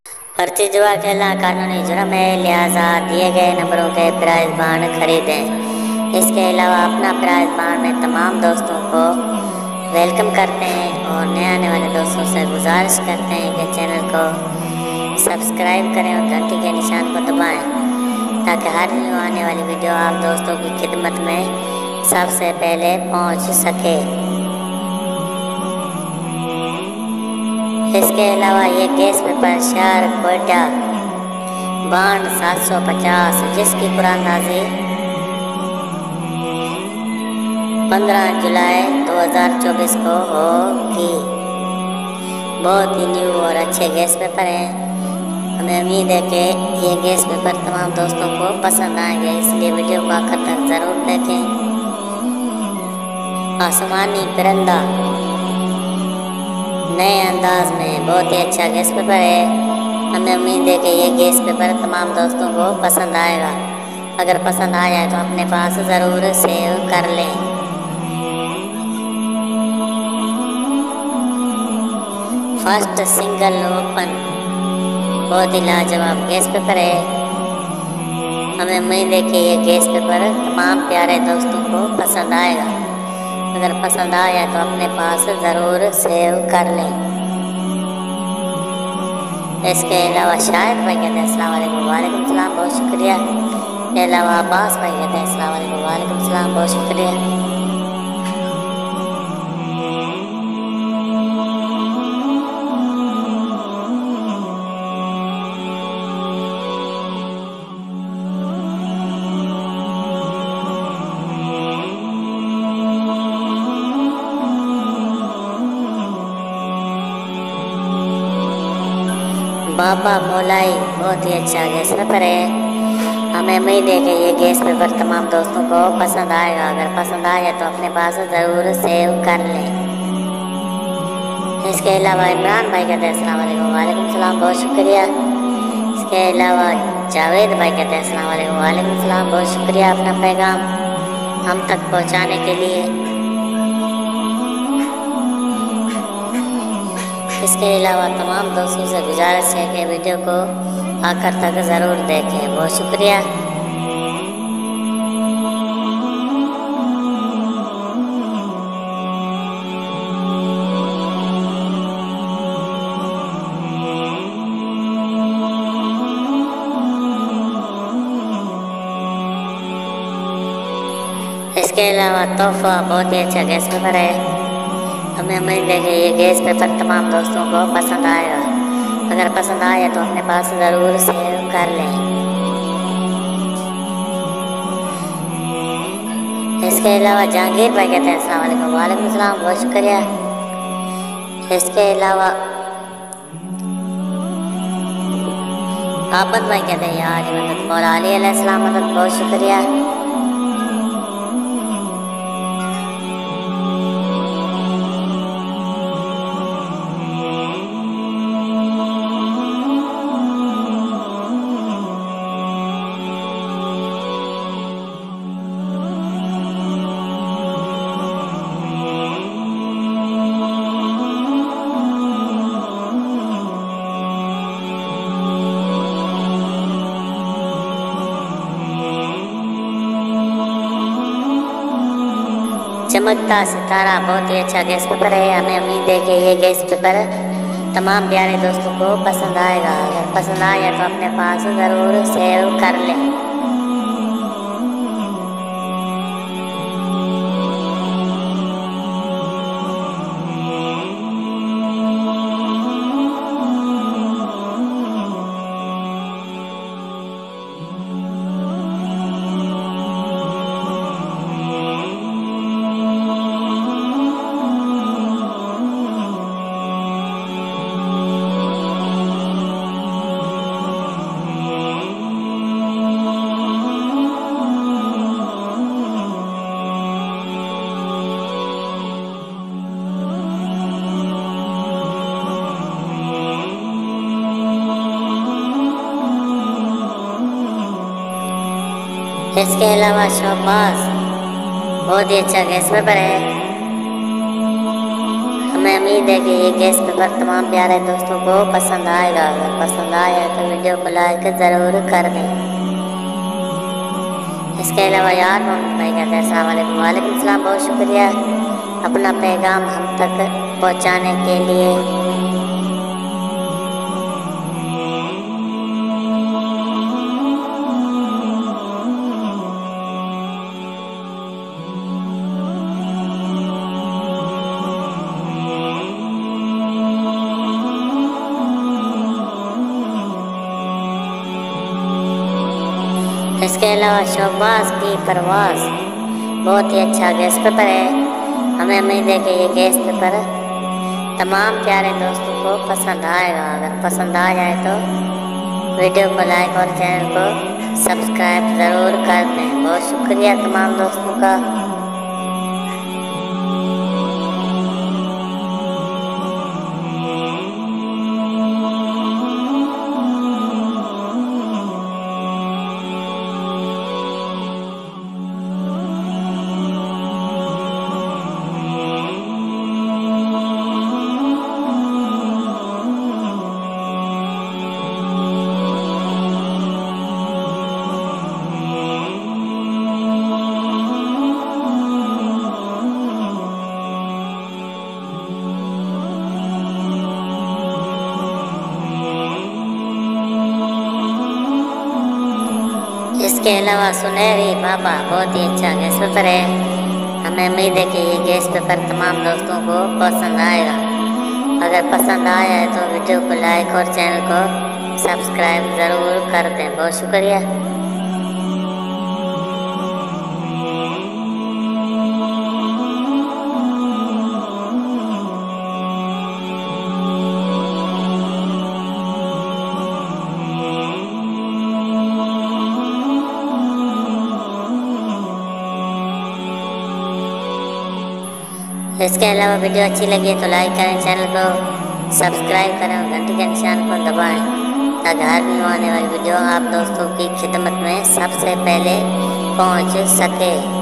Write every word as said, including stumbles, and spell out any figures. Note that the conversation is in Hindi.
फर्जी जुआ खेलना कानूनी जुर्म है, लिहाजा दिए गए नंबरों के प्राइज बांड खरीदें। इसके अलावा अपना प्राइज बांड में तमाम दोस्तों को वेलकम करते हैं और नए आने वाले दोस्तों से गुजारिश करते हैं कि चैनल को सब्सक्राइब करें और घंटी के निशान को दबाएं ताकि हर न्यू आने वाली वीडियो आप दोस्तों की खिदमत में सबसे पहले पहुंच सके। इसके अलावा ये गैस पेपर शहर कोयटा बांड सात सौ पचास जिसकी कुरानदाजी पंद्रह जुलाई दो हज़ार चौबीस को होगी। बहुत ही न्यू और अच्छे गैस पेपर हैं। हमें उम्मीद है कि ये गैस पेपर तमाम दोस्तों को पसंद आएंगे, इसलिए वीडियो को आखिर तक ज़रूर देखें। आसमानी परिंदा नए अंदाज में बहुत ही अच्छा गैस पेपर है। हमें उम्मीद है कि ये गैस पेपर तमाम दोस्तों को पसंद आएगा। अगर पसंद आ जाए तो अपने पास ज़रूर सेव कर लें। फर्स्ट सिंगल ओपन बहुत ही लाजवाब गैस पेपर है। हमें उम्मीद है कि ये गैस पेपर तमाम प्यारे दोस्तों को पसंद आएगा। अगर पसंद आया तो अपने पास ज़रूर सेव कर लें। इसके अलावा शाहिद भाई कहते हैं अस्सलाम वालेकुम। वालेकुम सलाम, बहुत शुक्रिया। इसके अलावा अब्बास भाई कहते हैं अस्सलाम वालेकुम। वालेकुम सलाम, बहुत शुक्रिया। बाबा मोलाई बहुत ही अच्छा गैस पेपर है। हमें उम्मीद है कि ये गैस पेपर तमाम दोस्तों को पसंद आएगा। अगर पसंद आए तो अपने पास ज़रूर सेव कर लें। इसके अलावा इमरान भाई कहते हैं अस्सलाम वालेकुम। वालेकुम सलाम, बहुत शुक्रिया। इसके अलावा जावेद भाई कहते हैं अस्सलाम वालेकुम। वालेकुम सलाम, बहुत शुक्रिया अपना पैगाम हम तक पहुँचाने के लिए। इसके अलावा तमाम दोस्तों से गुजारिश है कि वीडियो को आखिर तक ज़रूर देखें। बहुत शुक्रिया। इसके अलावा तोहफा बहुत ही अच्छा गैस पेपर है। हमें उम्मीद है कि ये गैस पेपर तमाम दोस्तों को पसंद आएगा। अगर पसंद आए तो अपने पास ज़रूर सेव कर लें। इसके अलावा जहांगीर भाई कहते हैं अस्सलाम वालेकुम। वालेकुम सलाम, बहुत शुक्रिया। इसके अलावा आबद भाई कहते हैं यार मदद मौला अली अलैहिस्सलाम मदद, बहुत शुक्रिया। चमकता सितारा बहुत ही अच्छा गैस पेपर है। हमें उम्मीद है कि ये गैस पेपर तमाम प्यारे दोस्तों को पसंद आएगा। अगर पसंद आया तो अपने पास ज़रूर सेव कर लें। इसके अलावा शोबाज बहुत ही अच्छा गैस पेपर है। हमें उम्मीद है कि ये गैस पेपर तमाम प्यारे दोस्तों को पसंद आएगा। अगर पसंद आया तो वीडियो को लाइक ज़रूर कर दें। इसके अलावा यार मोहम्मद भाई कहते हैं अस्सलाम वालेकुम। वालेकुम सलाम। बहुत शुक्रिया अपना पैगाम हम तक पहुंचाने के लिए। इसके अलावा शहबाज की परवाज बहुत ही अच्छा गैस पेपर है। हमें उम्मीद है कि ये गैस पेपर तमाम प्यारे दोस्तों को पसंद आएगा। अगर पसंद आ जाए तो वीडियो को लाइक और चैनल को सब्सक्राइब ज़रूर कर दें। बहुत शुक्रिया तमाम दोस्तों का। इसके अलावा सुनहरी बाबा बहुत ही अच्छा गैस पेपर है। हमें उम्मीद है कि ये गैस पेपर तमाम दोस्तों को पसंद आएगा। अगर पसंद आया है तो वीडियो को लाइक और चैनल को सब्सक्राइब ज़रूर कर दें। बहुत शुक्रिया। इसके अलावा वीडियो अच्छी लगी तो लाइक करें, चैनल को सब्सक्राइब करें और घंटी के निशान को दबाएं ताकि हर न्यू आने वाली वीडियो आप दोस्तों की खिदमत में सबसे पहले पहुंच सके।